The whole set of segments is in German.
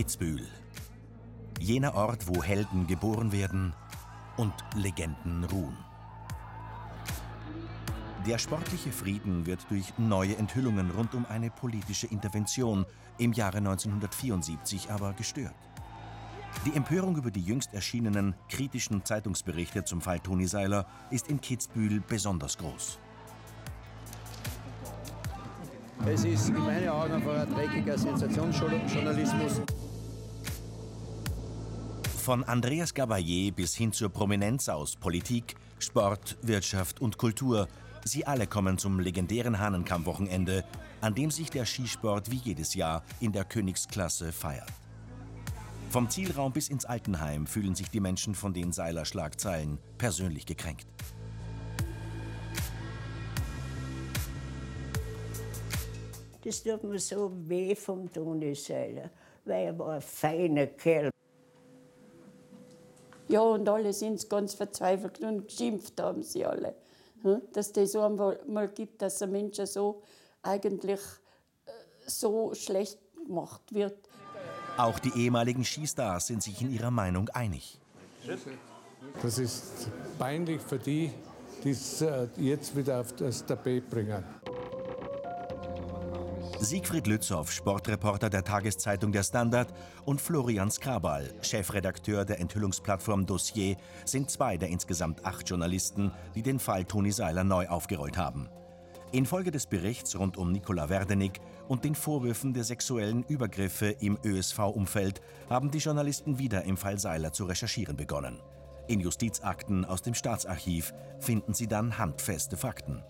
Kitzbühel. Jener Ort, wo Helden geboren werden und Legenden ruhen. Der sportliche Frieden wird durch neue Enthüllungen rund um eine politische Intervention im Jahre 1974 aber gestört. Die Empörung über die jüngst erschienenen kritischen Zeitungsberichte zum Fall Toni Seiler ist in Kitzbühel besonders groß. Es ist in meinen Augen einfach ein dreckiger Sensationsjournalismus. Von Andreas Gabalier bis hin zur Prominenz aus Politik, Sport, Wirtschaft und Kultur. Sie alle kommen zum legendären Hahnenkamm-Wochenende, an dem sich der Skisport wie jedes Jahr in der Königsklasse feiert. Vom Zielraum bis ins Altenheim fühlen sich die Menschen von den Seiler-Schlagzeilen persönlich gekränkt. Das tut mir so weh vom Toni Seiler, weil er war ein feiner Kerl. Ja, und alle sind ganz verzweifelt und geschimpft haben sie alle. Dass das so einmal gibt, dass ein Mensch so eigentlich so schlecht gemacht wird. Auch die ehemaligen Skistars sind sich in ihrer Meinung einig. Das ist peinlich für die, die es jetzt wieder auf das Tapet bringen. Siegfried Lützow, Sportreporter der Tageszeitung Der Standard, und Florian Skabal, Chefredakteur der Enthüllungsplattform Dossier, sind zwei der insgesamt 8 Journalisten, die den Fall Toni Seiler neu aufgerollt haben. Infolge des Berichts rund um Nicola Werdenig und den Vorwürfen der sexuellen Übergriffe im ÖSV-Umfeld haben die Journalisten wieder im Fall Seiler zu recherchieren begonnen. In Justizakten aus dem Staatsarchiv finden sie dann handfeste Fakten.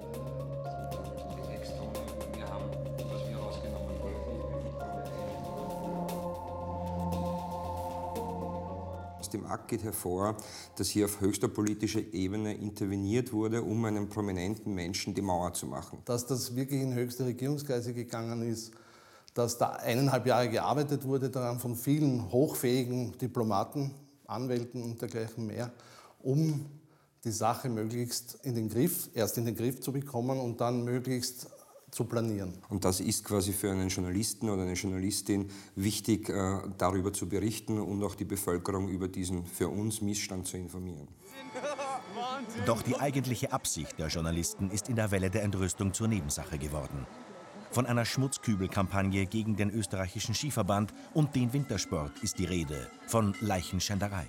Aus dem Akt geht hervor, dass hier auf höchster politischer Ebene interveniert wurde, um einem prominenten Menschen die Mauer zu machen. Dass das wirklich in höchste Regierungskreise gegangen ist, dass da 1,5 Jahre gearbeitet wurde daran von vielen hochfähigen Diplomaten, Anwälten und dergleichen mehr, um die Sache möglichst erst in den Griff zu bekommen und dann möglichst zu planieren. Und das ist quasi für einen Journalisten oder eine Journalistin wichtig, darüber zu berichten und auch die Bevölkerung über diesen für uns Missstand zu informieren. Doch die eigentliche Absicht der Journalisten ist in der Welle der Entrüstung zur Nebensache geworden. Von einer Schmutzkübelkampagne gegen den österreichischen Skiverband und den Wintersport ist die Rede, von Leichenschänderei.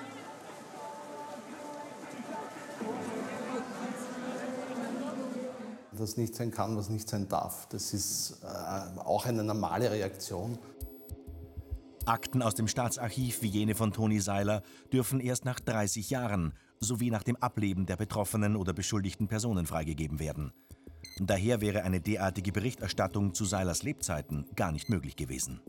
Das nicht sein kann, was nicht sein darf. Das ist auch eine normale Reaktion. Akten aus dem Staatsarchiv wie jene von Toni Seiler dürfen erst nach 30 Jahren sowie nach dem Ableben der betroffenen oder beschuldigten Personen freigegeben werden. Daher wäre eine derartige Berichterstattung zu Seilers Lebzeiten gar nicht möglich gewesen.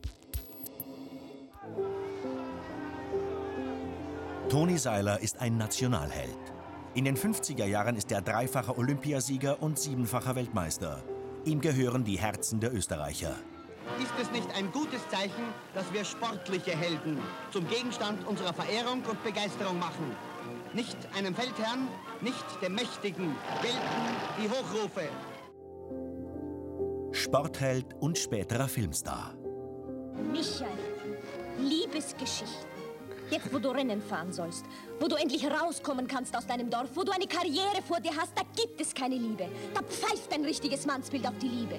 Toni Seiler ist ein Nationalheld. In den 50er Jahren ist er dreifacher Olympiasieger und 7-facher Weltmeister. Ihm gehören die Herzen der Österreicher. Ist es nicht ein gutes Zeichen, dass wir sportliche Helden zum Gegenstand unserer Verehrung und Begeisterung machen? Nicht einem Feldherrn, nicht dem Mächtigen gelten die Hochrufe. Sportheld und späterer Filmstar. Michael, Liebesgeschichten. Jetzt, wo du Rennen fahren sollst, wo du endlich rauskommen kannst aus deinem Dorf, wo du eine Karriere vor dir hast, da gibt es keine Liebe. Da pfeift ein richtiges Mannsbild auf die Liebe.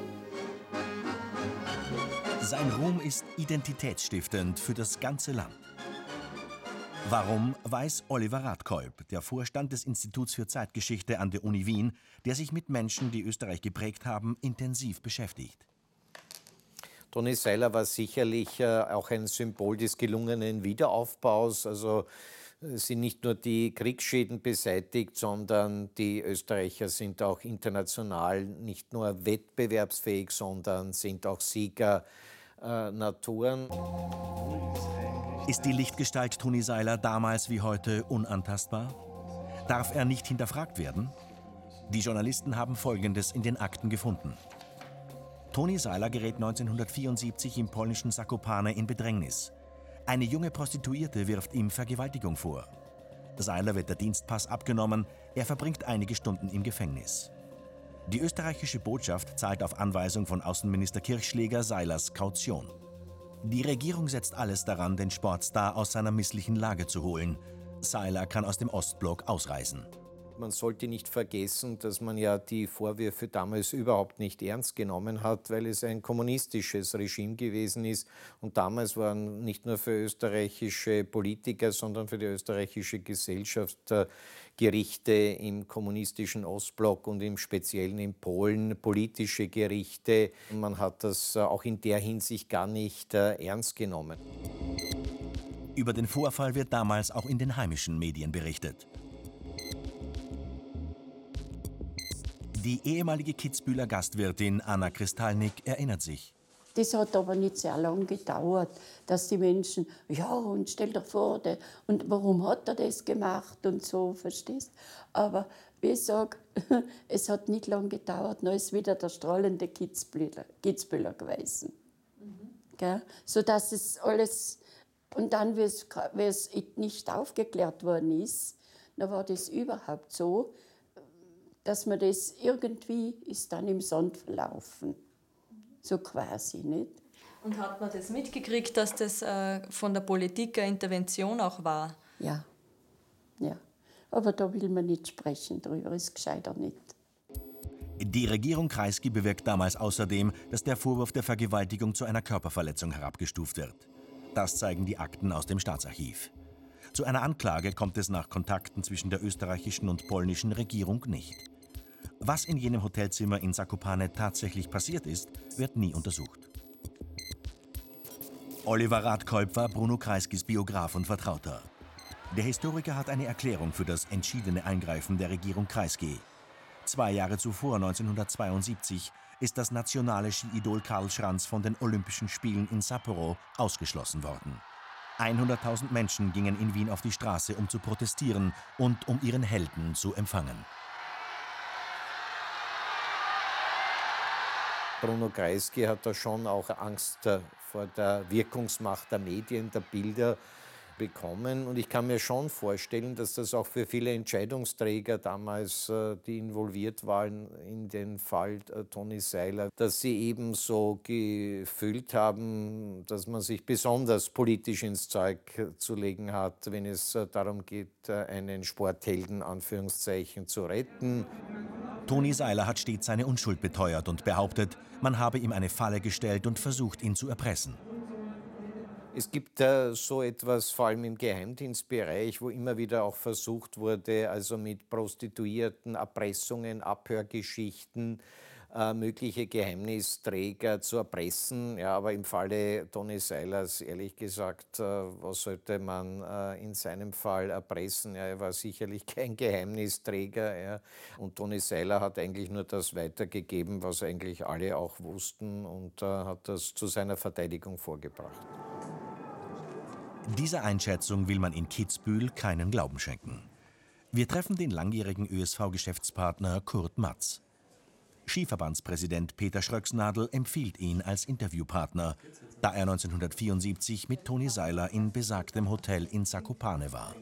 Sein Ruhm ist identitätsstiftend für das ganze Land. Warum, weiß Oliver Radkolb, der Vorstand des Instituts für Zeitgeschichte an der Uni Wien, der sich mit Menschen, die Österreich geprägt haben, intensiv beschäftigt. Toni Seiler war sicherlich auch ein Symbol des gelungenen Wiederaufbaus. Also sind nicht nur die Kriegsschäden beseitigt, sondern die Österreicher sind auch international nicht nur wettbewerbsfähig, sondern sind auch Sieger Naturen. Ist die Lichtgestalt Toni Seiler damals wie heute unantastbar? Darf er nicht hinterfragt werden? Die Journalisten haben Folgendes in den Akten gefunden. Toni Seiler gerät 1974 im polnischen Zakopane in Bedrängnis. Eine junge Prostituierte wirft ihm Vergewaltigung vor. Seiler wird der Dienstpass abgenommen, er verbringt einige Stunden im Gefängnis. Die österreichische Botschaft zahlt auf Anweisung von Außenminister Kirchschläger Seilers Kaution. Die Regierung setzt alles daran, den Sportstar aus seiner misslichen Lage zu holen. Seiler kann aus dem Ostblock ausreisen. Man sollte nicht vergessen, dass man ja die Vorwürfe damals überhaupt nicht ernst genommen hat, weil es ein kommunistisches Regime gewesen ist. Und damals waren nicht nur für österreichische Politiker, sondern für die österreichische Gesellschaft Gerichte im kommunistischen Ostblock und im Speziellen in Polen politische Gerichte. Man hat das auch in der Hinsicht gar nicht ernst genommen. Über den Vorfall wird damals auch in den heimischen Medien berichtet. Die ehemalige Kitzbüheler Gastwirtin Anna Kristalnik erinnert sich. Das hat aber nicht sehr lange gedauert, dass die Menschen, ja, und stell dir vor, und warum hat er das gemacht und so, verstehst? Aber wie ich sage, es hat nicht lange gedauert, dann ist wieder der strahlende Kitzbüheler gewesen. Gell? Sodass es alles, und dann, wie es nicht aufgeklärt worden ist, dann war das überhaupt so, dass man das irgendwie ist dann im Sand verlaufen. So quasi, nicht? Und hat man das mitgekriegt, dass das von der Politik eine Intervention auch war? Ja. Ja. Aber da will man nicht sprechen drüber, ist gescheiter nicht. Die Regierung Kreisky bewirkt damals außerdem, dass der Vorwurf der Vergewaltigung zu einer Körperverletzung herabgestuft wird. Das zeigen die Akten aus dem Staatsarchiv. Zu einer Anklage kommt es nach Kontakten zwischen der österreichischen und polnischen Regierung nicht. Was in jenem Hotelzimmer in Zakopane tatsächlich passiert ist, wird nie untersucht. Oliver Radkolb war Bruno Kreiskys Biograf und Vertrauter. Der Historiker hat eine Erklärung für das entschiedene Eingreifen der Regierung Kreisky. 2 Jahre zuvor, 1972, ist das nationale Ski-Idol Karl Schranz von den Olympischen Spielen in Sapporo ausgeschlossen worden. 100.000 Menschen gingen in Wien auf die Straße, um zu protestieren und um ihren Helden zu empfangen. Bruno Kreisky hat da schon auch Angst vor der Wirkungsmacht der Medien, der Bilder bekommen. Und ich kann mir schon vorstellen, dass das auch für viele Entscheidungsträger damals, die involviert waren in den Fall Toni Seiler, dass sie eben so gefühlt haben, dass man sich besonders politisch ins Zeug zu legen hat, wenn es darum geht, einen Sporthelden Anführungszeichen zu retten. Toni Seiler hat stets seine Unschuld beteuert und behauptet, man habe ihm eine Falle gestellt und versucht, ihn zu erpressen. Es gibt so etwas, vor allem im Geheimdienstbereich, wo immer wieder auch versucht wurde, also mit Prostituierten, Erpressungen, Abhörgeschichten, mögliche Geheimnisträger zu erpressen. Ja, aber im Falle Toni Seilers, ehrlich gesagt, was sollte man in seinem Fall erpressen? Ja, er war sicherlich kein Geheimnisträger. Ja. Und Toni Seiler hat eigentlich nur das weitergegeben, was eigentlich alle auch wussten, und hat das zu seiner Verteidigung vorgebracht. Dieser Einschätzung will man in Kitzbühel keinen Glauben schenken. Wir treffen den langjährigen ÖSV-Geschäftspartner Kurt Matz. Skiverbandspräsident Peter Schröcksnadel empfiehlt ihn als Interviewpartner, da er 1974 mit Toni Seiler in besagtem Hotel in Zakopane war.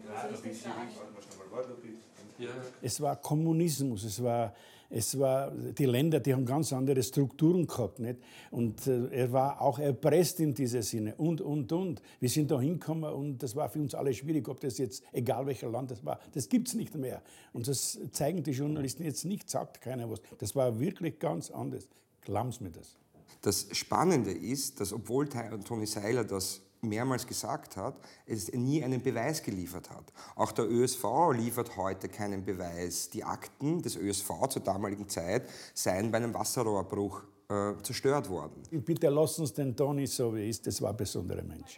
Es war Kommunismus, es war die Länder, die haben ganz andere Strukturen gehabt, nicht? Und er war auch erpresst in diesem Sinne und. Wir sind da hingekommen und das war für uns alle schwierig, ob das jetzt, egal welcher Land das war, das gibt es nicht mehr. Und das zeigen die Journalisten jetzt nicht, sagt keiner was. Das war wirklich ganz anders. Glauben Sie mir das. Das Spannende ist, dass obwohl Toni Seiler das mehrmals gesagt hat, es nie einen Beweis geliefert hat. Auch der ÖSV liefert heute keinen Beweis. Die Akten des ÖSV zur damaligen Zeit seien bei einem Wasserrohrbruch zerstört worden. Bitte lass uns den Toni so wie ist, das war ein besonderer Mensch.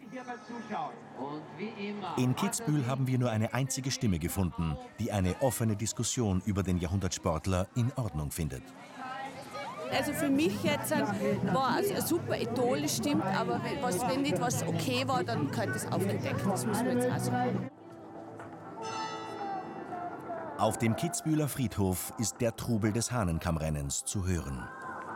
In Kitzbühel haben wir nur eine einzige Stimme gefunden, die eine offene Diskussion über den Jahrhundertsportler in Ordnung findet. Also für mich jetzt war es ein super Idol, stimmt, aber wenn nicht was okay war, dann gehört das aufgedeckt. Das muss man jetzt auch sagen. Auf dem Kitzbüheler Friedhof ist der Trubel des Hahnenkammrennens zu hören.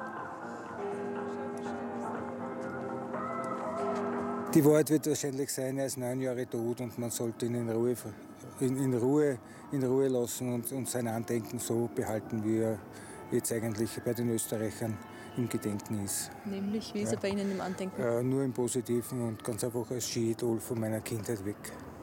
Die Wahrheit wird wahrscheinlich sein, er ist 9 Jahre tot und man sollte ihn in Ruhe lassen und sein Andenken so behalten, wie er jetzt eigentlich bei den Österreichern im Gedächtnis. Nämlich, wie ist er bei Ihnen im Andenken? Nur im Positiven und ganz einfach als Skidol von meiner Kindheit weg.